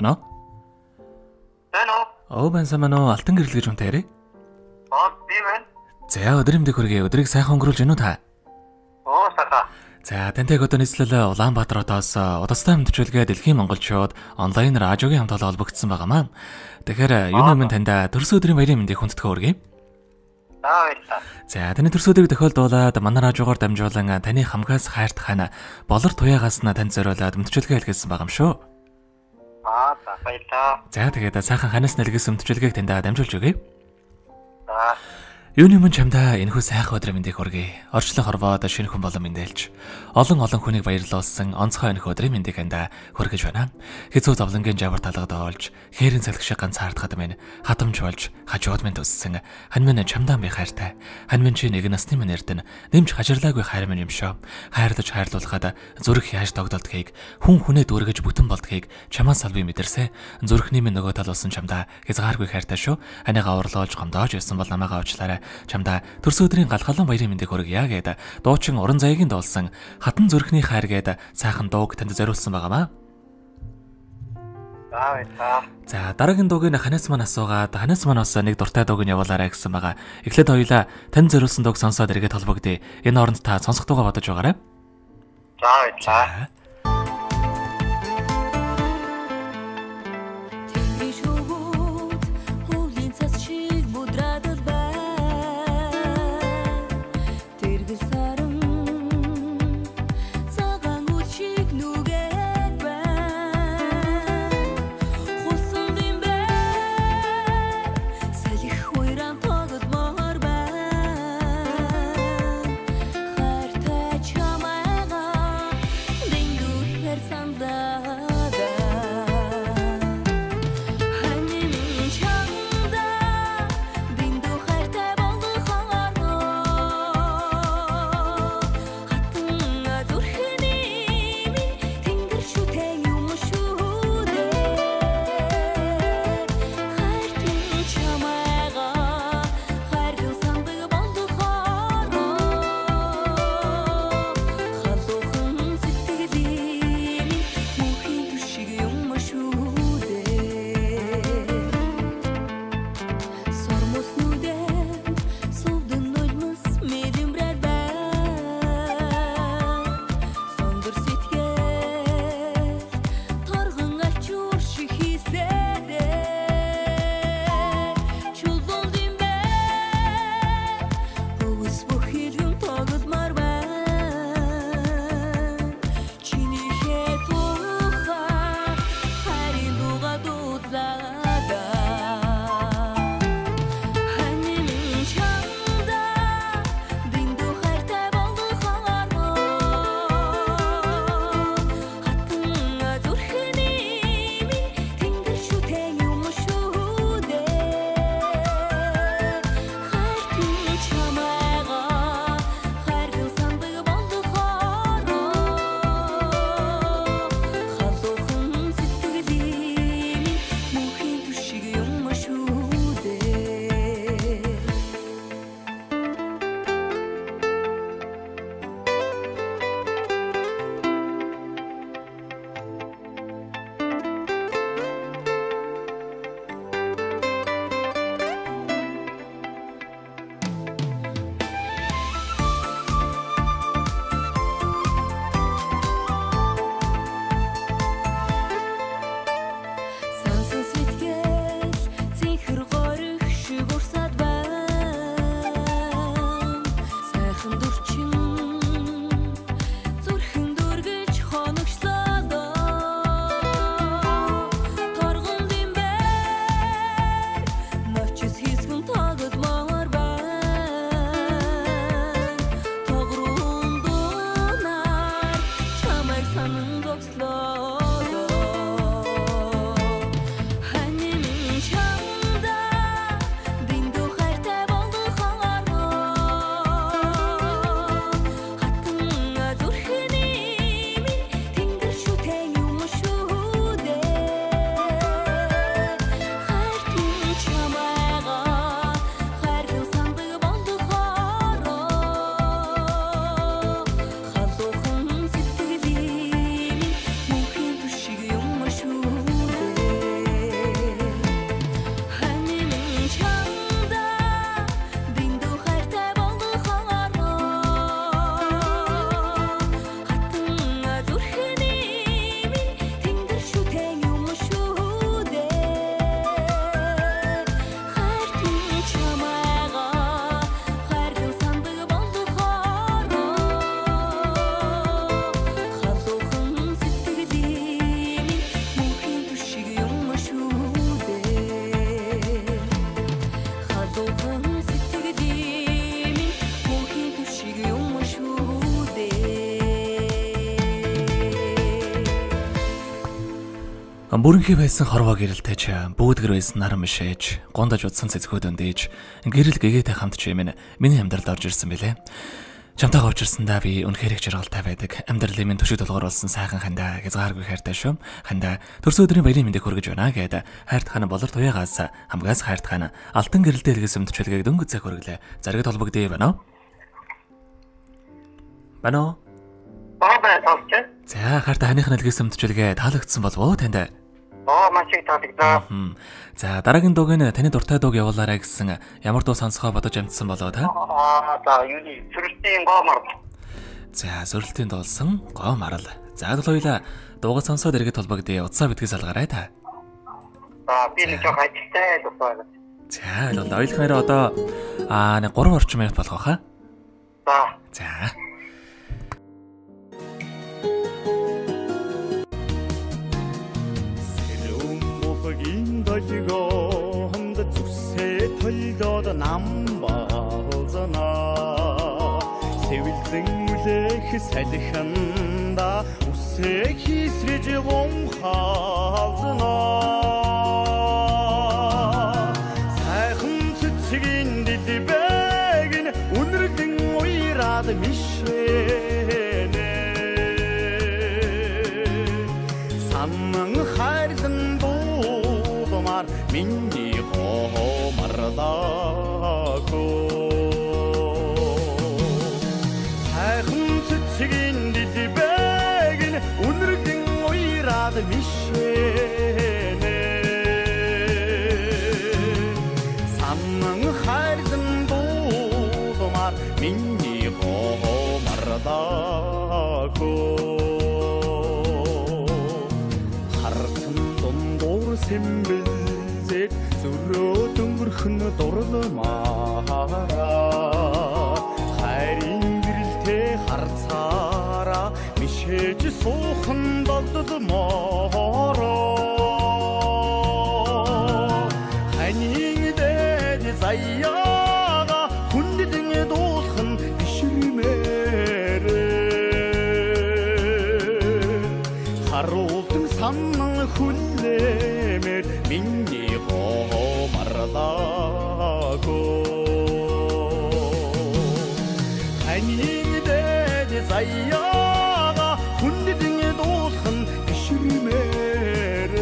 Байна уу? Байна уу? Байна мань алтан гэрэл гэж үнтэй ярэ. Би байна. За өдөр юмдээ хүргэе. Өдрийг сайхан өнгөрүүлж гинүү та. Сайхан. За тантай одоо нийслэл Улаанбаатар хотоос удастай мэдчилгээ Дэлхийн монголчууд онлайн радиогийн хамт олон холбогдсон байгаамаа. Тэгэхээр юу нэмэн танд төрсөн өдрийн баярын мэндийг хүндэтгэн хүргэе. Баярлалаа. За таны төрсөн өдрийг тохиолдуулаад манай радиогоор дамжуулан таны хамгаас хайрт хана болор туяагаас нь танд зориулаад мэдчилгээ хэлгээсэн байгаа юм шүү. За баярлалаа. За тэгээд сайхан ханаас нэлгээсэн мэдчилгээг танд дамжуулж өгье. За. Юуны мөн чамдаа энэхүү сайхан өдрийн мэндийг хүргэе. Орчлон хорвоод шинэ хүн болон мэндэлж олон хүнийг баярлуулсан онцгой энэхүү өдрийн мэндийг анда хүргэж байна. Хэцүү зовлонгийн жавар талгад олж, хээрийн салхишиг ганц хаардахад минь хатамж болж, хажууд минь төссөн. Хань минь чамдаа би хайртай. Хань минь чи нэг насны минь эрдэнэ. Нэмж хажирлаагүй хайр минь юм шүү. Хайрлаж хайрлуулахад зүрх яаж тогтолдгийг, хүн хүнээ дүүргэж бүтэн болдгийг чамаас аль би мэдэрсэн. Зүрхний минь нөгөө тал болсон чамдаа хязгааргүй хайртай шүү. Ханигаа урлуулж гомдоож байсан бол намайгаа уучлаарай. Чамдаа төрсөн өдрийн галгалан баярын мэндийг хүргье гэд дуучин уран заягийн дуулсан хатан зүрхний хайр гэд сайхан дууг танд зориулсан байгаамаа. За дараагийн дууг нь ханаас мань асуугаад ханаас мань бас нэг дуртай дууг нь явуулаарай гэсэн байгаа. Эхлээд хоёулаа танд зориулсан дууг сонсоод эргээд холбогдъё. Энэ оронд та сонсох дуугаа бодож байгаарай. За. Мөрөнхий байсан хорвоо гэрэлтэж бүүдгэр байсан наран мишээж гундаж удсан цэцгүүд өндөөж гэрэл гэгээтэй хамт чимэн миний амьдралд орж ирсэн билээ. Чамтайгаа уулзсандаа би үнэхээр их жаргалтай байдаг. Амьдралын минь төшөө толгоор болсон сайхан хандаа хязгааргүй хайртай шүү. Хандаа төрсөн өдрийн баярын мэндийг хүргэж байна гэд хайрт хана болор туягаас хамгаас хайрт хана алтан гэрэлтэй илгээс өмтчөлгийг дөнгөж цаг хүргэлээ. Заргад холбогдъё байна уу? Бано. Баабай. За хайрт ханых илгээс өмтчөлгээ таалагдсан болов уу танд? Маш их таалагдсан. За дараагийн дууг нь таны дуртай дууг явуулаарай гэсэн ямар дуу сонсохоо бодож амжсан болоо та? За юуны сүрэлтийн гоомар. За сүрэлтийн дуулсан гоо марал. За хоёулаа дуугаа сонсоод эргээд толбогдъё. Утсаа битгий салгаарай та. Би нэг жоо хайртай дуу. За ойлголоо одоо 3 орчим минут болох хаа? За. Толгоо хонд зүсээ толдоод нам болзона сэвэлзэн үлэх салхинда үсээ хийсрэж вонхалзна сайхан цэцгийн дэлбэг нь үнэрдэн уйраад мишэнэ саман хайрдан миний гомардако сайхан цэцгийн дэлбэг нь үнэрдэн уйраад мишэнэ саман хайрдан дуудмаар миний гомардако харцан дундуур сэмбэл зүрөө дөнгөрхөн дурлмаараа хайрын гэрэлтэй харцаараа мишээж суухан болдмоороо ханийн дээд заяага хүндэн дуулхан бишрэмээр харуултан санан хүлэмээр миний гомардако ханийн дээд заяага хүндэн дуулхан бишрэмээр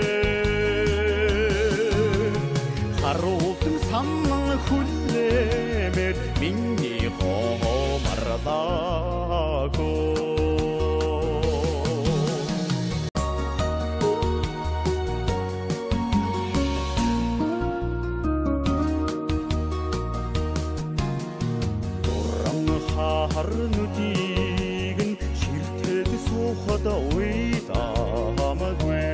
харуултан санан хүлэмээр миний гомардако харнуудыг нь ширтээд суухад уйдамаггүй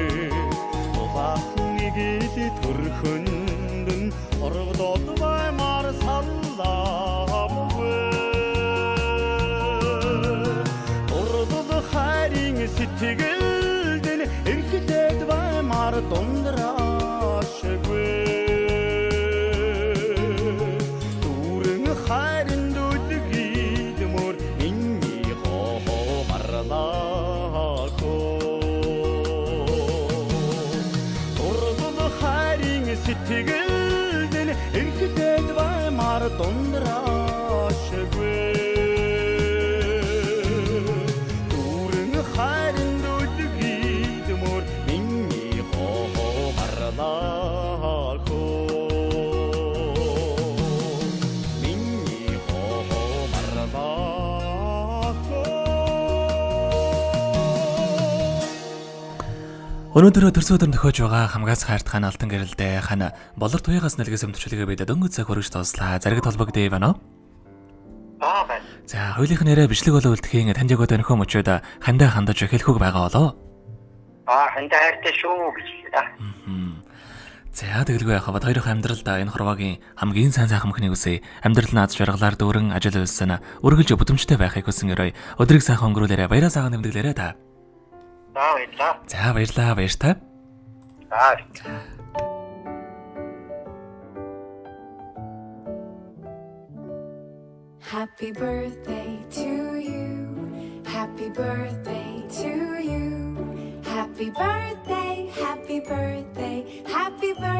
бахан игээд төрхөнд нь оргодод баймар салламгүй оргодод хайрын сэтгэлд нь эрхлээд баймар дундраашгүй дүүрэн хайрын сэтгэлд нь эрхлээд баймар дундраашгүй дүүрэн хайрын дүлгийдмөр миний гомарлако миний гомарлако Өнөөдөр төрсөн өдөр төхөж байгаа хамгаас хайрт хана алтан гэрэлдээ хана болор туягаас нэлгээс өмтчлэгээ бид дөнгөж цаг хүргэж тоослаа. Заргад холбогдъё байна уу? Баабай. За хоёулынх нэрээ бичлэг болоо үлдэхийн танд яг өнөхөө мөчөөд хандаа хандаж хэлэхүүг байгаа болоо. Хандаа хайртай шүү гэж. За тэгэлгүй яхаа бат хоёрын амьдралд энэ хорвоогийн хамгийн сайн сайхан мөхний үсээ амьдрал наад жаргалаар дүүрэн ажил үйлсэн үргэлж бүдэмжтэй байхыг хүсэн өрөө өдрийг сайхан өнгөрүүлээрэ баяраа сайхан нэмдэглээрэ та. За баярлалаа баяртай. Happy birthday to you. Happy birthday to you. Happy Happy birthday, happy birthday, happy birthday.